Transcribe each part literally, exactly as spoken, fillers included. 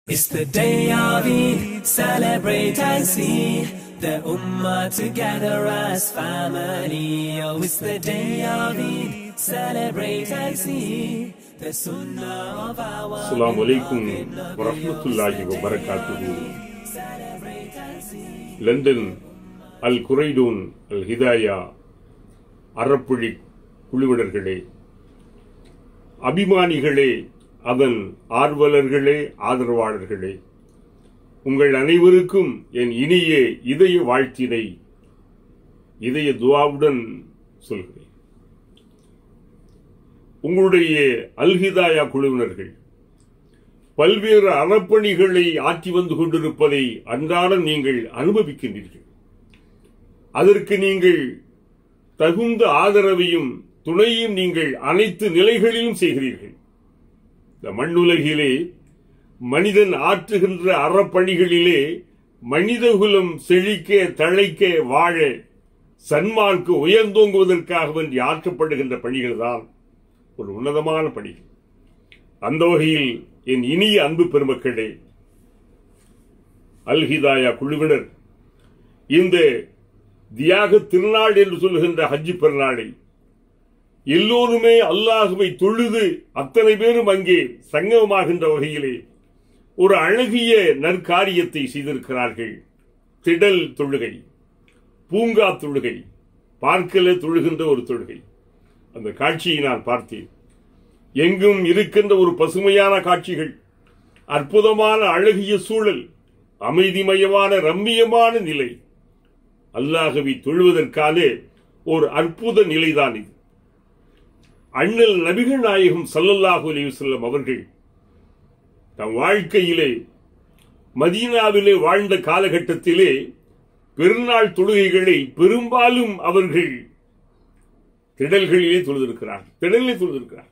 It's the day of Eid, celebrate and see the Ummah together as family. Oh, it's the day of Eid, celebrate and see the Sunnah of our Assalamu alaikum wa rahmatullahi wa barakatuhu. London Al Quraidun Al Hidayah அறப்புழி குழுவினர்களே, அபிமானிகளே, அதன் ஆர்வலர்களே, ஆதரவாளர்களே, உங்கள் அனைவருக்கும் என் இனிய இதய வாழ்த்தினை இதய துஆவுடன் சொல்கிறேன். உங்களுடைய அல் ஹிதாயா குழுவினர்கள் பல்வேறு அறப்பணிகளை ஆற்றி வந்து கொண்டிருப்பதை அன்றாடம் நீங்கள் அனுபவிக்கின்றீர்கள். அதற்கு நீங்கள் தகுந்த ஆதரவையும் துணையும் நீங்கள் அனைத்து நிலைகளிலும் செய்கிறீர்கள். இந்த மண்ணுலகிலே மனிதன் ஆற்றுகின்ற அறப்பணிகளிலே மனிதகுலம் செழிக்க, தழைக்க, வாழ, சன்மார்க்கு உயர்ந்தோங்குவதற்காக ஆற்றப்படுகின்ற பணிகள் தான் ஒரு உன்னதமான பணிகள். அந்த வகையில் என் இனிய அன்பு பெருமக்களே, அல் ஹிதாயா குழுவினர் இந்த தியாக திருநாள் என்று சொல்லுகின்ற ஹஜ்ஜி பெருநாளை எல்லோருமே அல்லாஹுவை தொழுது அத்தனை பேரும் அங்கே சங்கமமாகின்ற வகையிலே ஒரு அழகிய நற்காரியத்தை செய்திருக்கிறார்கள். திடல் தொழுகை, பூங்கா தொழுகை, பார்க்கல தொழுகின்ற ஒரு தொழுகை. அந்த காட்சியை நான் பார்த்தேன். எங்கும் இருக்கின்ற ஒரு பசுமையான காட்சிகள், அற்புதமான அழகிய சூழல், அமைதிமயமான ரம்மியமான நிலை, அல்லாஹுவை தொழுவதற்கான ஒரு அற்புத நிலைதான் இது. அண்ணல் நபிகள் நாயகம் ஸல்லல்லாஹு அலைஹி வஸல்லம் அவர்கள் தம் வாழ்க்கையிலே மதீனாவிலே வாழ்ந்த காலகட்டத்திலே பெருநாள் தொழுகைகளை பெரும்பாலும் அவர்கள் திடல்களிலே தொழுதிருக்கிறார்கள். திடலிலே தொழுதிருக்கிறார்கள்.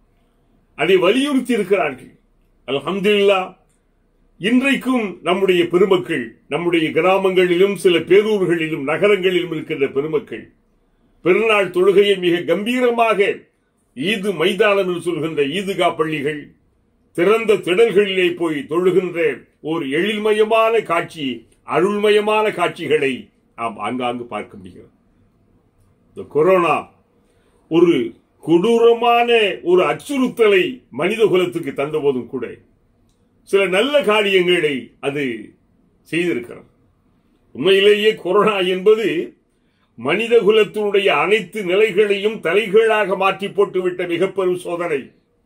அதை வலியுறுத்தி இருக்கிறார்கள். அல்ஹம்துலில்லாஹ். இன்றைக்கும் நம்முடைய பெருமக்கள் நம்முடைய கிராமங்களிலும் சில பேரூர்களிலும் நகரங்களிலும் இருக்கின்ற பெருமக்கள் பெருநாள் தொழுகையை மிக கம்பீரமாக ஈது மைதானம் என்று சொல்கின்ற ஈதுகா பள்ளிகள், திறந்த திடல்களிலே போய் தொழுகின்ற ஒரு எழில்மயமான காட்சி, அருள்மயமான காட்சிகளை நாம் ஆங்காங்கு பார்க்க முடிகிறது. இந்த கொரோனா ஒரு கொடூரமான ஒரு அச்சுறுத்தலை மனித குலத்துக்கு தந்த போதும் கூட சில நல்ல காரியங்களை அது செய்திருக்கிறது. உண்மையிலேயே கொரோனா என்பது மனித குலத்தினுடைய அனைத்து நிலைகளையும் தலைகீழாக மாற்றி போட்டுவிட்ட மிக பெரும் சோதனை.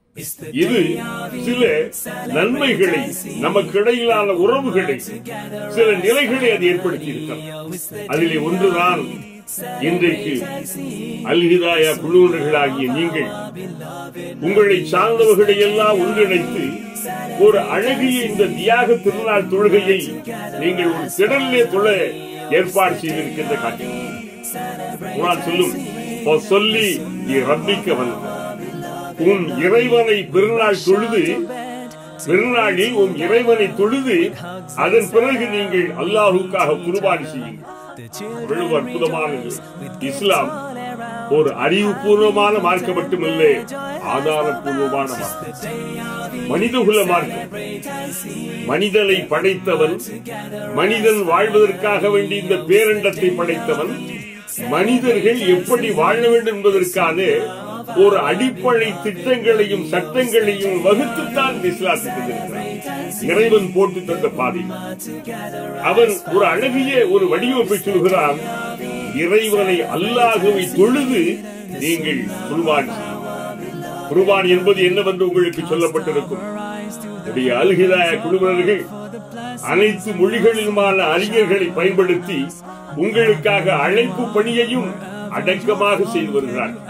இது சில நன்மைகளை, நமக்கு இடையிலான உறவுகளை, சில நிலைகளை அது ஏற்படுத்தி இருக்கிறது. அதிலே ஒன்றுதான் இன்றைக்கு அல் ஹிதாயா குழுவினர்களாகிய நீங்கள் உங்களை சார்ந்தவர்களை எல்லாம் ஒன்றிணைத்து ஒரு அழகிய இந்த தியாக திருநாள் தொழுகையை நீங்கள் ஒரு திடலிலே தொழ ஏற்பாடு செய்திருக்கின்ற காட்சி. சொல்லும் சொல்லி ரப்பிக்கவன் உன் இறைவனை பெருநாள் தொழுது, பெருநாளில் உன் இறைவனை தொழுது அதன் பிறகு நீங்கள் அல்லாஹுக்காக குர்பானி செய்யுங்கள். எவ்வளவு அற்புதமானது! இஸ்லாம் ஒரு அறிவுபூர்வமான மார்க்கம் மட்டுமல்ல, ஆதாரபூர்வமான மார்க்கம், மனிதகுல மார்க்கம். மனிதனை படைத்தவன், மனிதன் வாழ்வதற்காக வேண்டி இந்த பேரண்டத்தை படைத்தவன், மனிதர்கள் எப்படி வாழ வேண்டும் என்பதற்கான ஒரு அடிப்படை திட்டங்களையும் சட்டங்களையும் வகுத்துத்தான் இஸ்லாத்துக்கு இறைவன் போட்டு தந்த பாதை. அவன் ஒரு அழகிய ஒரு வடிவமைப்பை சொல்கிறான். இறைவனை அல்லாஹுவை தொழுது நீங்கள் குர்பான் செய்யுங்கள். குர்பான் என்பது என்னவென்று உங்களுக்கு சொல்லப்பட்டிருக்கும். அல் ஹிதாயா குழுவினர்கள் அனைத்து மொழிகளிலுமான அறிஞர்களை பயன்படுத்தி உங்களுக்காக அழைப்பு பணியையும் அடக்கமாக செய்து வருகிறார்கள்.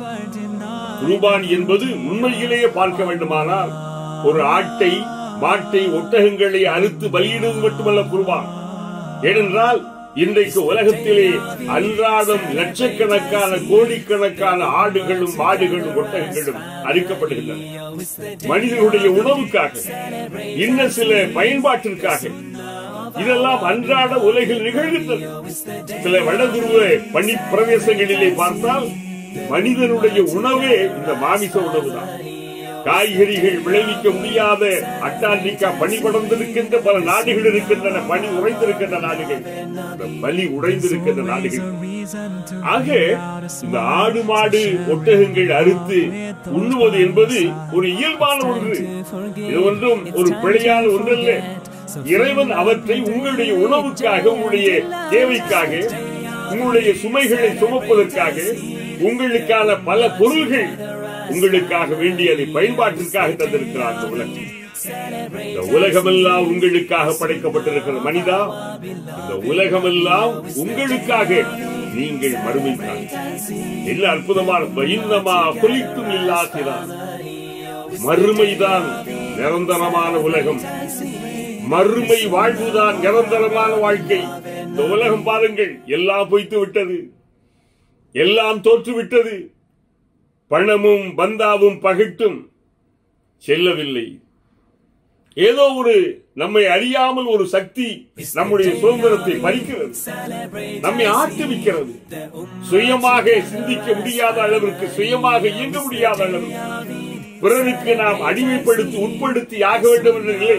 குர்பான் என்பது உண்மையிலேயே பார்க்க வேண்டுமானால் ஒரு ஆட்டை, மாட்டை, ஒட்டகங்களை அறுத்து பலியிடுவது மட்டுமல்ல குர்பான். ஏனென்றால் இன்றைக்கு உலகத்திலே அன்றாடம் லட்சக்கணக்கான கோடிக்கணக்கான ஆடுகளும் மாடுகளும் ஒட்டகங்களும் அறுக்கப்படுகின்றன. மனிதனுடைய உணவுக்காக, இன்னும் சில பயன்பாட்டிற்காக. இதெல்லாம் அன்றாட உலகில் நிகழ்கின்றன. சில வடதுருவ பனி பிரதேசங்களிலே பார்த்தால் மனிதனுடைய உணவே இந்த மாமிச உணவு தான். காய்கறிகள் விளைவிக்க முடியாத அட்டார்டிகா பனி படர்ந்திருக்கின்ற பல நாடுகள் இருக்கின்றன, பனி உறைந்திருக்கின்ற நாடுகள், பலி உறைந்திருக்கின்ற நாடுகள். ஆக இந்த ஆடு மாடு ஒட்டகங்கள் அறுத்து உண்ணுவது என்பது ஒரு இயல்பான ஒன்று. இது ஒன்றும் ஒரு பிழையான ஒன்றல்ல. இறைவன் அவற்றை உங்களுடைய உணவுக்காக, உங்களுடைய தேவைக்காக, உங்களுடைய சுமைகளை சுமப்பதற்காக, உங்களுக்கான பல பொருள்கள் உங்களுக்காக வேண்டிய அதை பயன்பாட்டிற்காக தந்திருக்கிறார். இந்த உலகமெல்லாம் உங்களுக்காக படைக்கப்பட்டிருக்கிற மனிதா, இந்த உலகமெல்லாம் உங்களுக்காக, நீங்கள் மறுமைக்காக. என்ன அற்புதமான குறித்தும் இல்லாசிதான். மறுமைதான் நிரந்தரமான உலகம், மறுமை வாழ்வுதான் நிரந்தரமான வாழ்க்கை. இந்த உலகம் பாருங்கள், எல்லாம் பொய்த்து விட்டது, எல்லாம் தோற்றுவிட்டது. பணமும் பந்தாவும் பகிட்டும் செல்லவில்லை. ஏதோ ஒரு நம்மை அறியாமல் ஒரு சக்தி நம்முடைய சுதந்திரத்தை பறிக்கிறது, நம்மை ஆட்டுவிக்கிறது. சுயமாக சிந்திக்க முடியாத அளவிற்கு, சுயமாக இயங்க முடியாத அளவிற்கு பிறருக்கு நாம் அடிமைப்படுத்தி உட்படுத்தி ஆக வேண்டும் என்ற நிலை.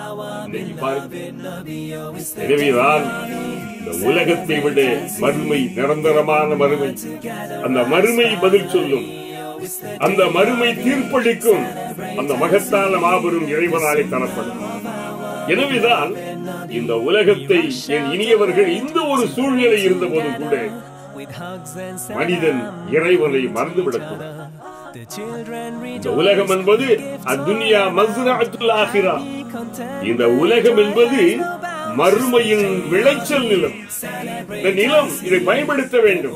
எனவேதான் இந்த உலகத்தை விட மறுமை நிரந்தரமான மறுமை. அந்த மறுமை பதில் சொல்லும், அந்த மறுமை தீர்ப்பளிக்கும், அந்த மகத்தான மாபெரும் இறைவனாலே தரப்படும். எனவேதான் இந்த உலகத்தை என் இனியவர்கள் இந்த ஒரு சூழ்நிலை இருந்த போது கூட மனிதன் இறைவனை மறந்துவிடக்கூடாது. இந்த உலகம் என்பது அத்துன்யா மஸ்ரஅத்துல் ஆகிரா. இந்த உலகம் என்பது மறுமையின் விளைச்சல் நிலம். இந்த நிலம் இதை பயன்படுத்த வேண்டும்.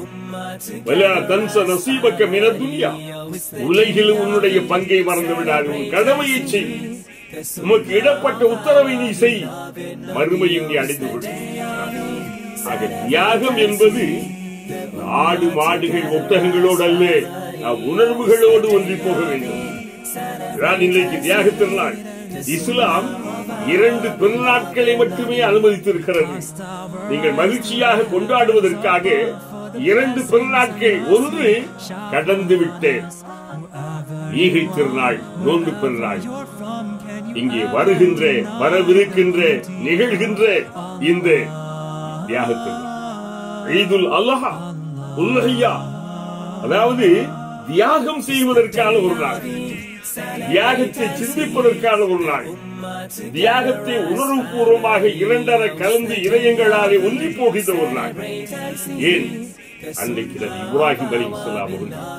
உலகில் உன்னுடைய பங்கை மறந்து விடாது, உன் கடமையை செய், உமக்கு இடப்பட்ட உத்தரவை நீ செய், மறுமையில் நீ அடைந்து கொள். ஆக தியாகம் என்பது ஆடு மாடுகள் ஒட்டகங்களோடு அல்ல, உணர்வுகளோடு ஒன்றி போக வேண்டும். இன்றைக்கு தியாக திருநாள். இஸ்லாம் இரண்டு பெருநாட்களை மட்டுமே அனுமதித்திருக்கிறது. நீங்கள் மகிழ்ச்சியாக கொண்டாடுவதற்காக இரண்டு பெருநாட்கள். ஒன்று கடந்து விட்ட ஈகை திருநாள், நோன்பு பெருநாள். இங்கே வருகின்ற, வரவிருக்கின்ற, நிகழ்கின்ற இந்த தியாகத்தில் ஈதுல் அல்ஹா, உல்ஹியா, அதாவது தியாகம் செய்வதற்கான ஒரு நாள், தியாகத்தை சிந்திப்பதற்கான ஒரு நாள், தியாகத்தை உணர்வுபூர்வமாக இரண்டரை கலந்து இதயங்களாலே ஒன்றி போகின்ற ஒரு நாள். ஏன் அன்றைக்கு இப்ராஹிம் அலைஹிஸ்ஸலாம்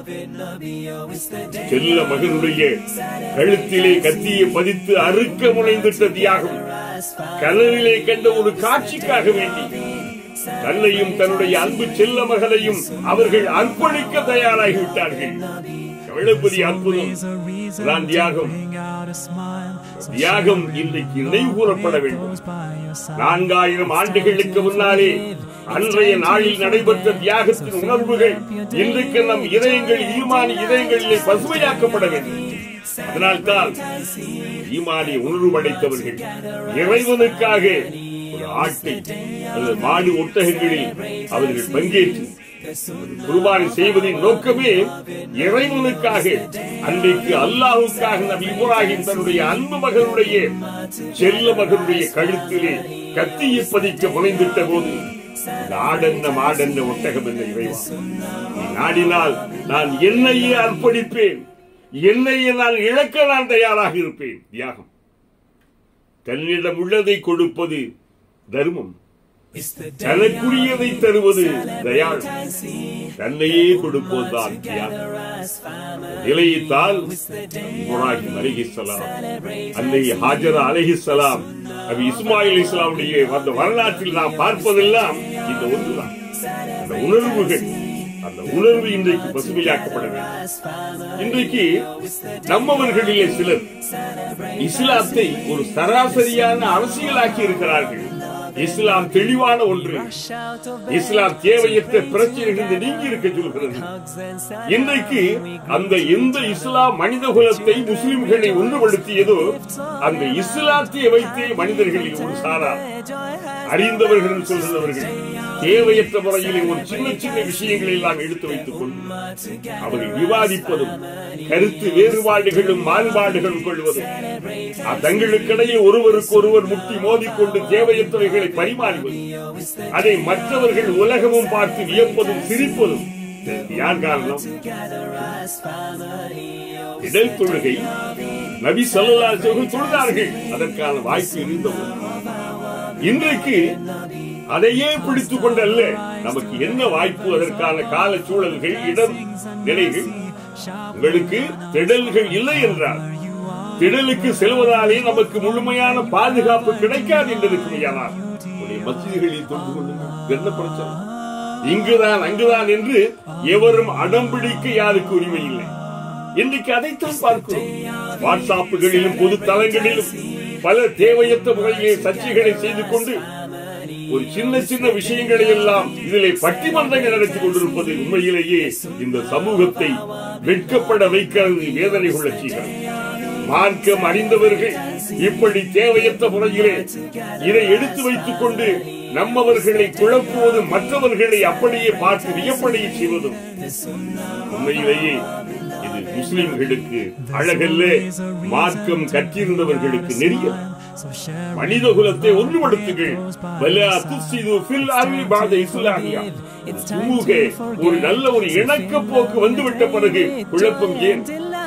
செல்ல மகனுடைய கழுத்திலே கத்தியை பதித்து அறுக்க முனைந்திட்ட தியாகம், கனவிலே கண்ட ஒரு காட்சிக்காக வேண்டி தன்னையும் தன்னுடைய அன்பு செல்ல மகளையும் அவர்கள் அர்ப்பணிக்க தயாராகிவிட்டார்கள். எவ்வளவு பெரிய அற்புதம் தான் தியாகம். தியாகம் இன்றைக்கு நினைவு கூறப்பட வேண்டும். நான்காயிரம் ஆண்டுகளுக்கு முன்னாலே அன்றைய நாளில் நடைபெற்ற தியாகத்தின் உணர்வுகள் இன்றைக்கு நம் இதயங்கள், ஈமானி இதயங்களிலே பசுமையாக்கப்பட வேண்டும். அதனால்தான் ஈமானி உணர்வு படைத்தவர்கள் இறைவனுக்காக ஒரு ஆட்டை அல்லது மாடு ஒட்டகங்களில் அவர்கள் பங்கேற்று குர்பானி செய்வதின் நோக்கமே இறைவனுக்காக. அன்றைக்கு அல்லாஹ்வுக்காக நபி இப்ராஹிம் தன்னுடைய அன்பு மகனுடைய செல்ல மகனுடைய கழுத்திலே கத்தியை பதிக்க முனைந்திட்ட போது நாடென்ன மாடென்ன ஒட்டகம் என்ன இறைவா, நீ நாடினால் நான் என்னையே அர்ப்பணிப்பேன், என்னையே நான் இழக்க நான் தயாராக இருப்பேன். தியாகம். தன்னிடம் உள்ளதை கொடுப்பது தர்மம், தனக்குரியதை தருவது தயாள், தன்னையே கொடுப்பதுதான் தியாகம். நிலையத்தால் இப்ராஹிம் அலைஹிஸ்ஸலாம், அன்னை ஹாஜரா அலைஹிஸ்ஸலாம், நபி இஸ்மாயில் அலைஹிஸ்ஸலாமுடைய அந்த வரலாற்றில் நாம் பார்ப்பதெல்லாம் இந்த ஒன்றுதான். அந்த உணர்வுகள், அந்த உணர்வு இன்றைக்கு பசுமையாக்கப்பட வேண்டும். இன்றைக்கு நம்மவர்களிலே சிலர் இஸ்லாத்தை ஒரு சராசரியான அரசியலாக்கி இருக்கிறார்கள். இஸ்லாம் தெளிவான ஒன்று. இஸ்லாம் தேவையற்ற பிரச்சனைகளிலிருந்து நீங்கி இருக்க சொல்கிறது. இன்றைக்கு அந்த எந்த இஸ்லாம் மனித குலத்தை, முஸ்லிம்களை ஒன்றுபடுத்தியதோ அந்த இஸ்லாத்தை வைத்தே மனிதர்களில் ஒரு சாரார் அறிந்தவர்கள் சொல்கிறவர்கள் தேவையற்ற முறையில் ஒரு சின்ன சின்ன விஷயங்களை எல்லாம் எடுத்து வைத்துக் கொண்டு அவர்கள் விவாதிப்பதும் கருத்து வேறுபாடுகளும் மாறுபாடுகளும் கொள்வதும் தங்களுக்கிடையே ஒருவருக்கு ஒருவர் முட்டி மோதிக்கொண்டு தேவையற்றவைகளை பரிமாறுவது, அதை மற்றவர்கள் உலகமும் பார்த்து வியப்பதும் சிரிப்பதும் யார் காரணம்? இடல் தொழுகை நபி ஸல்லல்லாஹு அலைஹி வஸல்லம் தொழுதார்கள். அதற்கான வாய்ப்பு இருந்தது. இன்றைக்கு அதையே பிடித்துக் கொண்டல்ல, நமக்கு என்ன வாய்ப்பு, அதற்கான கால சூழல்கள், இடம் நிலைகள். உங்களுக்கு திடல்கள் இல்லை என்றால் திடலுக்கு செல்வதாலே நமக்கு முழுமையான பாதுகாப்பு கிடைக்காது என்பதற்கு மஸ்ஜிதுகளில் தொண்டு கொள்ளுங்கள். என்ன பிரச்சனை? இங்குதான் அங்குதான் என்று எவரும் அடம்பிடிக்க யாருக்கு உரிமை இல்லை. இன்றைக்கு அதைத்தான் பார்க்கிறோம். வாட்ஸ்அப்புகளிலும் பொது தளங்களிலும் பல தேவையற்ற முறையிலே சர்ச்சைகளை செய்து கொண்டு ஒரு சின்ன சின்ன விஷயங்களை எல்லாம் இதிலே பட்டிமன்றங்கள் நடத்தி கொண்டிருப்பது உண்மையிலேயே இந்த சமூகத்தை வெட்கப்பட வைக்கிறது, வேதனை கொள்ள செய்கிறது. மார்க்கம் அறிந்தவர்கள் இப்படி தேவையற்ற முறையிலே இதை எடுத்து வைத்துக் கொண்டு நம்மவர்களை குழப்புவதும் மற்றவர்களை அப்படியே பார்த்து வியப்படைய செய்வதும் உண்மையிலேயே இது முஸ்லிம்களுக்கு அழகல்ல, மார்க்கம் கற்றிருந்தவர்களுக்கு நெறிய. மனித குலத்தை ஒன்றுபடுத்துங்கள். ஒரு நல்ல ஒரு இணக்க போக்கு வந்துவிட்ட பிறகு குழப்பம் ஏன்?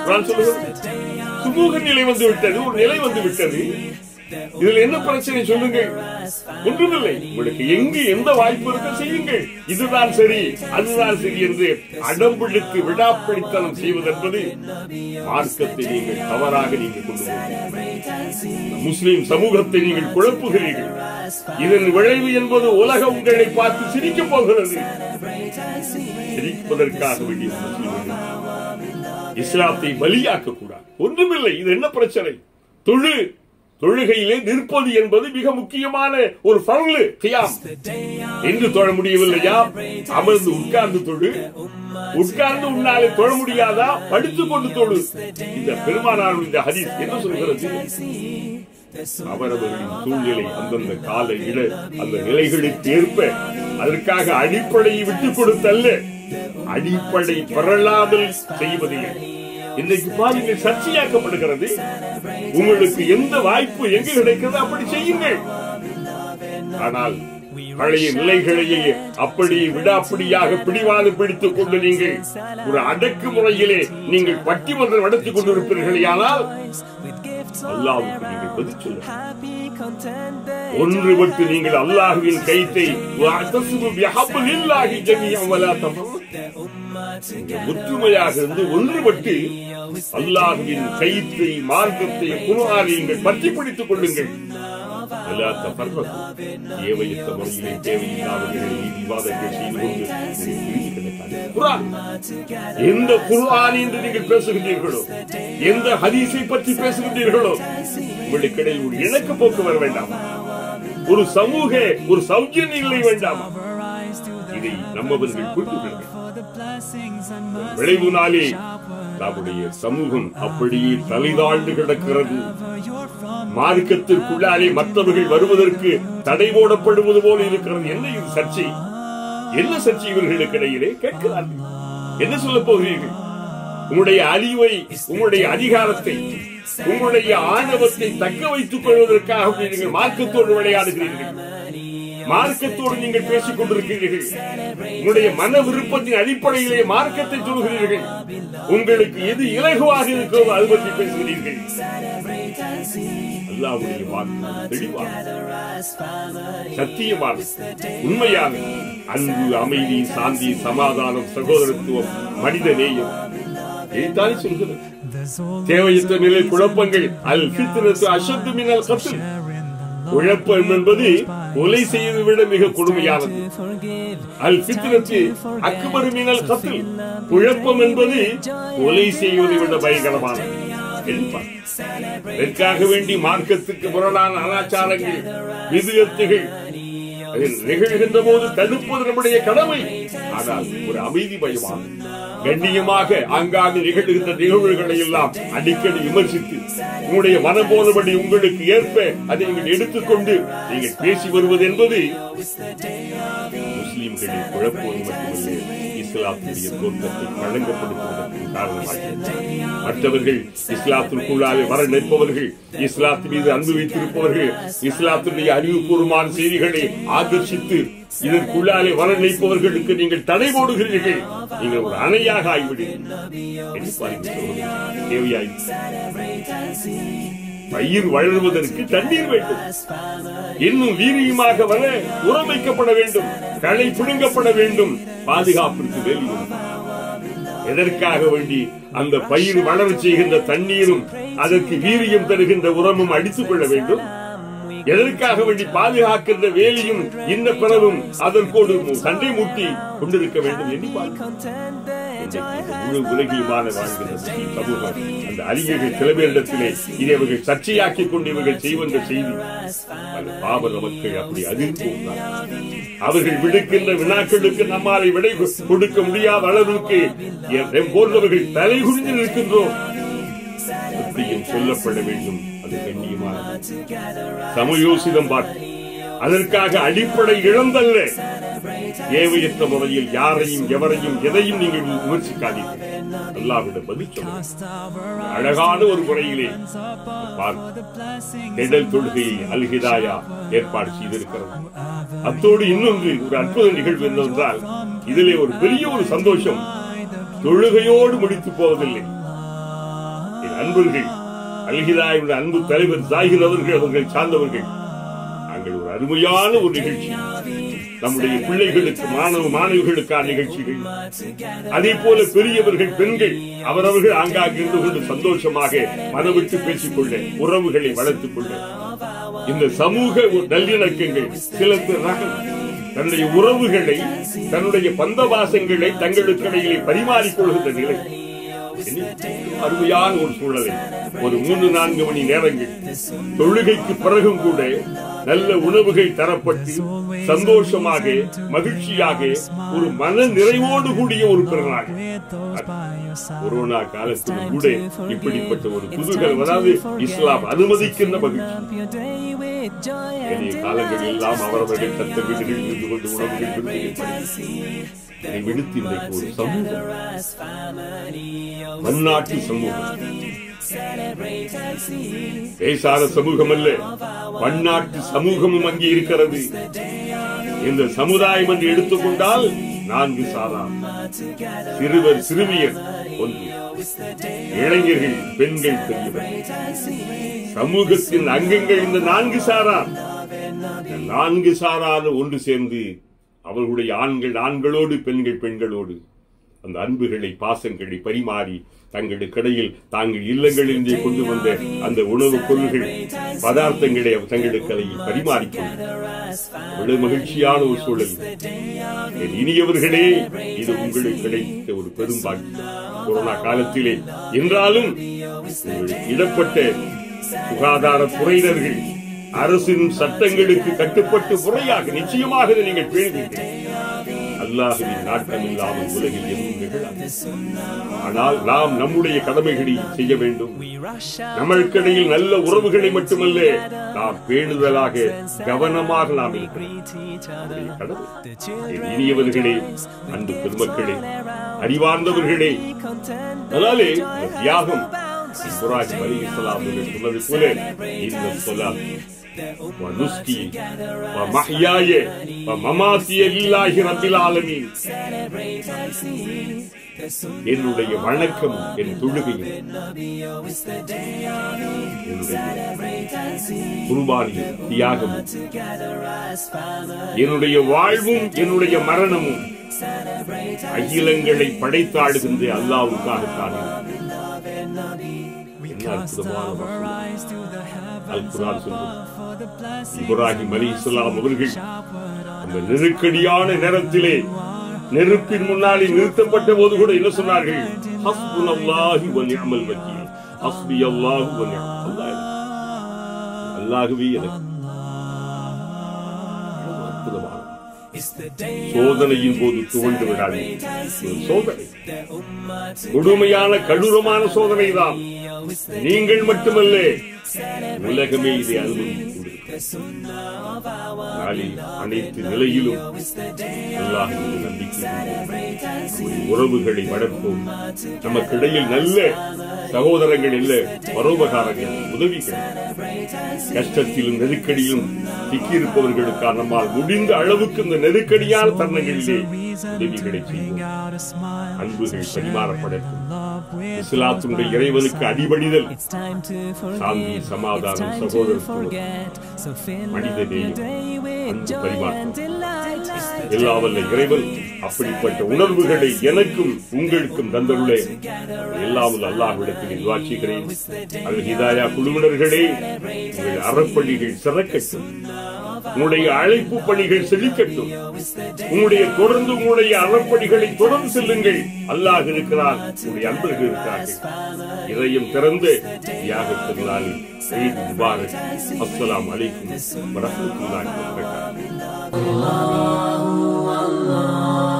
சுமூக நிலை வந்துவிட்டது, ஒரு நிலை வந்துவிட்டது. இதில் என்ன பிரச்சனை சொல்லுங்கள்? ஒன்றுமில்லை. உங்களுக்கு எங்கு எந்த வாய்ப்பு இருக்க செய்யுங்கள். இதுதான் சரி, அதுதான் சரி என்று அடம்பிடித்து விடாப்பிடித்தனம் செய்வதென்பது மார்க்கத்தை நீங்கள் தவறாக நீங்கள் கொண்டு போகிறீர்கள். முஸ்லிம் சமூகத்தை நீங்கள் குழப்புகிறீர்கள். இதன் விளைவு என்பது உலகம் உங்களை பார்த்து சிரிக்கப் போகிறது. சிரிப்பதற்காக வேண்டிய முஸ்லிம்கள் இஸ்லாத்தை பலியாக்க கூடாது. ஒன்றுமில்லை. இது என்ன பிரச்சனை? தொழு தொழுகையிலே நிற்பது என்பது மிக முக்கியமான ஒரு ஃபர்லு. கியாம் என்று தொழ முடியவில்லையா? அமர்ந்து உட்கார்ந்து தொழு. உட்கார்ந்து உன்னாலே தொழ முடியாதா? படித்துக் கொண்டு தொழு. இந்த பெருமானார் இந்த ஹதீஸ் என்ன சொல்கிறது? அவரவர்களின் சூழ்நிலை, அந்தந்த கால இட அந்த நிலைகளுக்கு ஏற்ப அதற்காக அடிப்படையை விட்டுக் கொடுத்தல்ல, அடிப்படை பெறலாமல் செய்வதில்லை. இன்றைக்கு பாருங்கள், சர்ச்சையாக்கப்படுகிறது. உங்களுக்கு எந்த வாய்ப்பு எங்கு கிடைக்கிறது அப்படி செய்யுங்கள். ஆனால் பழைய நிலைகளையே அப்படி விடாப்படியாக பிடிவாது பிடித்துக் கொண்டு நீங்கள் ஒரு அடக்குமுறையிலே நீங்கள் பட்டிமன்றம் நடத்திக் கொண்டிருப்பீர்களே, ஆனால் அல்லாஹ்வுக்கு நீங்கள் பதில் சொல்லுங்கள். ஒன்றுபட்டு நீங்கள் அல்லாஹ்வின் கைத்தை ஒற்றுமையாக இருந்து ஒன்றுபட்டு அல்லாஹ்வின் கைத்தை, மார்க்கத்தை, குர்ஆனை நீங்கள் பற்றி பிடித்துக் கொள்ளுங்கள். தேவையற்ற முறையிலே தேவையில்லாதவர்களை விவாதங்கள் செய்து கொண்டு எந்த குர்ஆன் என்று நீங்கள் பேசுகின்றீர்களோ, எந்த ஹதீஸை பற்றி பேசுகின்றீர்களோ, உங்களுக்கு இடையில் ஒரு இணக்க போக்கு வர வேண்டாம், ஒரு சமூக ஒரு சௌஜன்ய நிலை வேண்டாம். இதை நம்மவர்கள் புரிந்து விளைவு நாளே நம்முடைய சமூகம் அப்படியே தலைதாழ்ந்து கிடக்கிறது. மார்க்கத்திற்குள்ளாலே மற்றவர்கள் வருவதற்கு தடை போடப்படுவது போல இருக்கிறது. என்ன இது சர்ச்சை? என்ன சர்ச்சை இவர்களுக்கு இடையிலே கேட்கிறார்கள்? என்ன சொல்ல போகிறீர்கள்? உங்களுடைய அறிவை, உங்களுடைய அதிகாரத்தை, உங்களுடைய ஆணவத்தை தக்க வைத்துக் கொள்வதற்காக நீங்கள் மார்க்கத்தோடு விளையாடுகிறீர்கள். மார்க்கத்தோடு நீங்கள் பேசிக் கொண்டிருக்கிறீர்கள். உங்களுடைய மன விருப்பத்தின் அடிப்படையிலே மார்க்கத்தை சொல்கிறீர்கள். உங்களுக்கு எது இலகுவாக இருக்கிறதோ அது பற்றி பேசுகிறீர்கள். அல்லாஹ்வுடைய வாக்கு தெளிவாக, சத்தியமான, உண்மையான அன்பு, அமைதி, சாந்தி, சமாதானம், சகோதரத்துவம், மனித நேயம் இதைத்தானே சொல்கிறது. தேவையற்ற நிலை குழப்பங்கள். அல் ஃபித்னத்து அஷத்து மினல் கத்ல். குழப்பம் என்பது கொலை செய்வதை விட மிக கொடுமையானது. அல் ஃபித்னத்து அக்பர் மினல் கத்ல். குழப்பம் என்பது கொலை செய்வதை விட பயங்கரமானது. இதற்காக வேண்டி மார்க்கத்துக்கு புறநான அனாச்சாரங்கள், விதியத்துகள் நிகழ்கின்ற போது தடுப்பது நம்முடைய கடமை. ஆனால் ஒரு அமைதி பயமானது. கண்ணியமாக ஆங்காங்கு நிகழ்கின்ற நிகழ்வுகளை எல்லாம் அடிக்கடி விமர்சித்து உங்களுடைய மனம் போனபடி உங்களுக்கு ஏற்ப அதை நீங்கள் எடுத்துக்கொண்டு நீங்கள் பேசி வருவது என்பது முஸ்லிம்களின் குழப்பம் மட்டுமல்ல, இஸ்லாத்துடைய தோற்றத்தை வழங்கப்படுத்துவதற்கு காரணமாக மற்றவர்கள் இஸ்லாத்திற்குள்ளாலே வர நிற்பவர்கள், இஸ்லாத்தின் மீது அன்பு வைத்திருப்பவர்கள், இஸ்லாத்துடைய அறிவுபூர்வமான செய்திகளை ஆகர்ஷித்து இதற்குள்ளாலே வர நினைப்பவர்களுக்கு நீங்கள் தடை போடுகிறீர்கள். நீங்கள் ஒரு அணையாக ஆய்விடுங்கள். பயிர் வளர்வதற்கு தண்ணீர் வேண்டும், இன்னும் வீரியமாக வர உரம் வைக்கப்பட வேண்டும், களை பிடுங்கப்பட வேண்டும், பாதுகாப்பிற்கு வேலை. எதற்காக வேண்டி அந்த பயிர் வளர செய்கின்ற தண்ணீரும் அதற்கு வீரியம் தருகின்ற உரமும் அடித்துக் கொள்ள வேண்டும்? எதற்காக வேண்டி பாதுகாக்கின்ற வேலையும் இந்த பிறவும் அதற்கோடு சண்டை மூட்டி கொண்டிருக்க வேண்டும் என்று முழு உலகிலுமான வாழ்கிற சமூகம் அந்த அறிஞர்கள் சில பேரிடத்திலே இதை அவர்கள் சர்ச்சையாக்கிக் கொண்டு இவர்கள் செய்வந்த செய்தி பாபர மக்கள் அப்படி அதிர்ந்து அவர்கள் விடுக்கின்ற வினாக்களுக்கு நம்மாலை விடை கொடுக்க முடியாத அளவுக்கு போன்றவர்கள் தலை குனிந்து நிற்கின்றோம். எப்படியும் சொல்லப்பட வேண்டும். அது கண்ணியமான சமயோசிதம் பார்த்து அதற்காக அடிப்படை இழந்தல்ல, தேவையற்ற முறையில் யாரையும் எவரையும் எதையும் நீங்கள் விமர்சிக்காதீர்கள். அல்லாஹ்விடம் பதில் சொல்லுங்கள். அழகான ஒரு முறையிலே கெடல் தொழுகையை அல் ஹிதாயா ஏற்பாடு செய்திருக்கிறது. அத்தோடு இன்னொன்று ஒரு அற்புத நிகழ்வு என்னவென்றால், இதிலே ஒரு பெரிய ஒரு சந்தோஷம் தொழுகையோடு முடித்து போவதில்லை. அன்பர்கள் அல் ஹிதாயாவுடைய அன்பு தலைவர் ஜாகிர் அவர்கள் அவர்கள் சார்ந்தவர்கள் நாங்கள் ஒரு அருமையான ஒரு நிகழ்ச்சி, நம்முடைய பிள்ளைகளுக்கு மாணவ மாணவிகளுக்கான நிகழ்ச்சிகள், அதே போல பெரியவர்கள் பெண்கள் அவரவர்கள் ஆங்காக இருந்து கொண்டு சந்தோஷமாக மனவிட்டு பேசிக்கொள்ள, உறவுகளை வளர்த்துக் கொள்ள, இந்த சமூக நல்லிணக்கங்கள் சில ரகம் தன்னுடைய உறவுகளை தன்னுடைய பந்தவாசங்களை தங்களுக்கு இடையிலே பரிமாறிக்கொள்கின்ற நிலை அருமையான ஒரு சூழலை ஒரு மூன்று நான்கு மணி நேரங்கள் தொழுகைக்கு பிறகும் கூட நல்ல உணவுகள் தரப்பட்டு சந்தோஷமாக மகிழ்ச்சியாக ஒரு மன நிறைவோடு கூடிய ஒரு பிறநாள். கொரோனா காலத்தில் கூட இப்படிப்பட்ட ஒரு குதூகலம், அதாவது இஸ்லாம் அனுமதிக்கின்ற மகிழ்ச்சி. காலங்கள் எல்லாம் அவரவர்கள் தத்த வீடுகளில் இருந்து கொண்டு உணவுகள் விடுத்து இன்றைக்கு ஒரு சமூகம், பன்னாட்டு சமூகம், தேசார சமூகம் அல்ல, பன்னாட்டு சமூகமும் அங்கே இருக்கிறது. இந்த சமுதாயம் என்று எடுத்துக்கொண்டால் நான்கு சாரா, சிறுவர் சிறுமியர் ஒன்று, இளைஞர்கள் பெண்கள் பெரியவர், சமூகத்தின் அங்கங்கள் இந்த நான்கு சாரா. நான்கு சாரான ஒன்று சேர்ந்து அவர்களுடைய ஆண்கள் ஆண்களோடு பெண்கள் பெண்களோடு அந்த அன்புகளை பாசங்களை பரிமாறி தங்களுக்கு இடையில் தாங்கள் இல்லங்களிலிருந்தே கொண்டு வந்த அந்த உணவுப் பொருள்கள் பதார்த்தங்களை தங்களுக்கு அதை பரிமாறிக்கொண்டு மகிழ்ச்சியான ஒரு சூழல். இனியவர்களே, இது உங்களுக்கு கிடைத்த ஒரு பெரும்பான்மை கொரோனா காலத்திலே. என்றாலும் இடப்பட்ட சுகாதார துறையினர்கள் அரசின் சட்டங்களுக்கு கட்டுப்பட்டு முறையாக நிச்சயமாக நீங்கள் பேணுவீர்கள். அல்லாஹ்வின் நாட்டம் இல்லாமல் உலகில் எதுவும் நிகழாது. ஆனால் நாம் நம்முடைய கடமைகளை செய்ய வேண்டும். நம்மளுக்கிடையில் நல்ல உறவுகளை மட்டுமல்ல, நாம் பேணுதலாக கவனமாக நாம் கடமை. இனியவர்களே, அன்பு பெருமக்களே, அறிவார்ந்தவர்களே, அதனாலே தியாகம் இப்ராஹிம் அலைஹிஸ்ஸலாம் அவர்கள் சொன்னது போல இந்த சொல்லால் ونسكي ومحياي ومماتي لله رب العالمين. என்னுடைய வணக்கம் என் தொழுகையும் குர்பானியும் தியாகமும் என்னுடைய வாழ்வும் என்னுடைய மரணமும் அகிலங்களை படைத்தாடுகின்ற அல்லாஹ்வுக்காகத்தான். இப்ராஹிம் அலைஹிஸ்ஸலாம் அவர்கள் அந்த நெருக்கடியான நேரத்திலே நெருப்பின் முன்னாலே நிறுத்தப்பட்ட போது கூட என்ன சொன்னார்கள்? ஹஸ்புனல்லாஹி வ நிஅமல் வக்கீல், ஹஸ்பியல்லாஹு வ நிஅமல் வக்கீல். அல்லாஹ்வே எனக்கு சோதனையின் போது துவண்டு விடாது. சோதனை கொடுமையான கடூரமான சோதனை தான். நீங்கள் மட்டுமல்ல, உலகமே இதை அனுபவித்துக் அனைத்து நிலையிலும் அல்லாஹ் நம்பிக்கை உறவுகளை வளர்ப்போம். நமக்கிடையில் நல்ல சகோதரங்கள் இல்ல, பரோபகாரங்கள், உதவிகள். கஷ்டத்திலும் நெருக்கடியிலும் சிக்கியிருப்பவர்களுக்காக நம்மால் முடிந்த அளவுக்கு இந்த நெருக்கடியான தருணங்களிலே உதவிகளை செய்வோம். அன்புகள் பரிமாறப்படட்டும். இஸ்லாத்தினுடைய இறைவனுக்கு அடிபணிதல், சாந்தி, சமாதானம், சகோதரத்துவம், மனிதநேயம், அன்பு பரிமாற்றம், எல்லா வல்ல இறைவன் அப்படிப்பட்ட உணர்வுகளை எனக்கும் உங்களுக்கும் தந்தருளே எல்லாம் அல்லாஹ்விடத்தில் வாசிக்கிறேன். அல் ஹிதாயா குழுவினர்களே, உங்கள் அறப்பணிகள் சிறக்கட்டும், உங்களுடைய அழைப்பு பணிகள் செழிக்கட்டும். உங்களுடைய தொடர்ந்து உங்களுடைய அறப்பணிகளை தொடர்ந்து செல்லுங்கள். அல்லாஹ் இருக்கிறார், உங்களுடைய அன்பர்கள் இருக்கிறார்கள். இதயம் திறந்து தியாக திருநாளில் ஈத் முபாரக். அஸ்ஸலாமு அலைக்கும் வரஹ்மத்துல்லாஹி வபரகாத்துஹு.